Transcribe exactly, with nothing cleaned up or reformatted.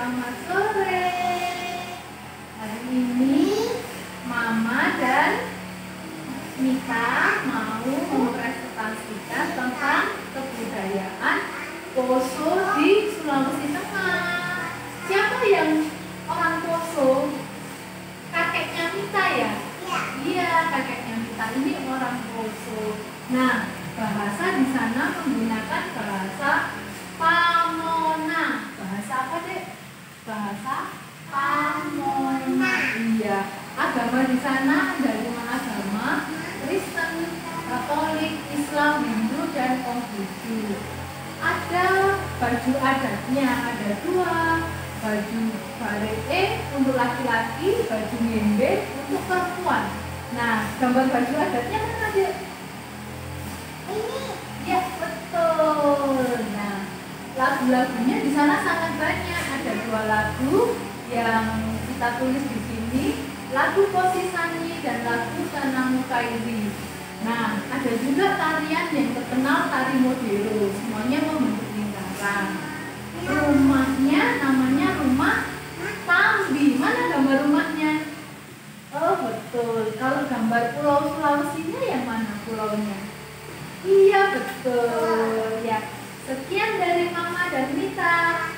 selamat sore. Hari ini Mama dan Mita mau mempresentasikan tentang kebudayaan Poso di Sulawesi Tengah. Siapa yang orang Poso? Kakeknya Mita ya? Iya, kakeknya Mita ini orang Poso. Nah, bahasa di sana menggunakan bahasa Pamona. Bahasa apa, Dek? Bahasa Pamona. Iya. Agama di sana ada lima agama: Kristen, Katolik, Islam, Hindu, dan Konghucu. Ada baju adatnya, ada dua. Baju baree untuk laki-laki, baju ngembe untuk perempuan. Nah, gambar baju adatnya mana, Dek? Ini. Ya, betul. Nah, lagu-lagunya di sana sangat banyak. Ada dua lagu yang kita tulis di sini, lagu Posisani dan lagu Tanamu Kairi. Nah, ada juga tarian yang terkenal, tari modero. Semuanya membentuk lingkaran. Rumahnya namanya rumah Tambi. Mana gambar rumahnya? Oh, betul. Kalau gambar pulau Sulawesinya yang mana pulaunya? Iya, betul. Ya, sekian dari Mama dan Mita.